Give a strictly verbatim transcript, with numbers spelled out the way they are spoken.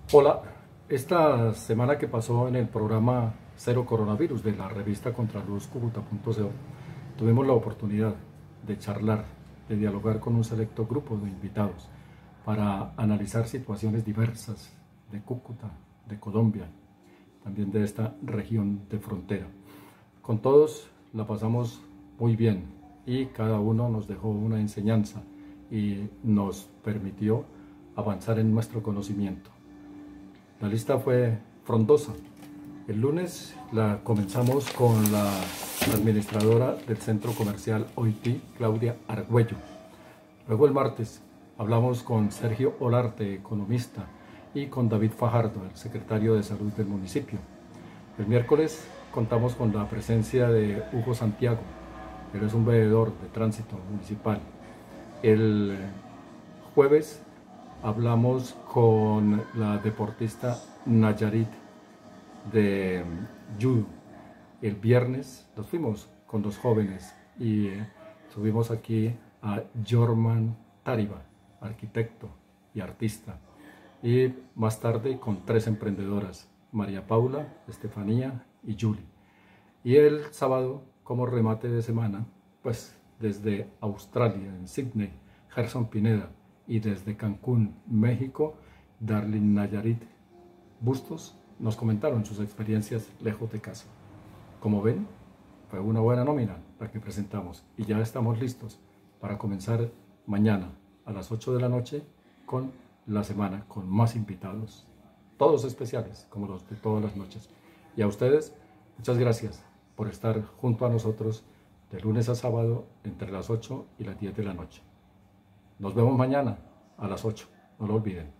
Hola, esta semana que pasó en el programa Cero Coronavirus de la revista Contraluz Cúcuta punto co, tuvimos la oportunidad de charlar, de dialogar con un selecto grupo de invitados para analizar situaciones diversas de Cúcuta, de Colombia, también de esta región de frontera. Con todos la pasamos muy bien y cada uno nos dejó una enseñanza y nos permitió avanzar en nuestro conocimiento. La lista fue frondosa. El lunes la comenzamos con la administradora del centro comercial O I T I, Claudia Argüello. Luego el martes hablamos con Sergio Olarte, economista, y con David Fajardo, el secretario de Salud del municipio. El miércoles contamos con la presencia de Hugo Santiago, él es un veedor de tránsito municipal. El jueves hablamos con la deportista Nayarit de judo. El viernes nos fuimos con los jóvenes y eh, subimos aquí a Jorman Tariba, arquitecto y artista. Y más tarde con tres emprendedoras, María Paula, Estefanía y Julie. Y el sábado, como remate de semana, pues desde Australia, en Sydney, Gerson Pineda, y desde Cancún, México, Darlene Nayarit Bustos nos comentaron sus experiencias lejos de casa. Como ven, fue una buena nómina la que presentamos y ya estamos listos para comenzar mañana a las ocho de la noche con la semana con más invitados, todos especiales como los de todas las noches. Y a ustedes, muchas gracias por estar junto a nosotros de lunes a sábado entre las ocho y las diez de la noche. Nos vemos mañana a las ocho, no lo olviden.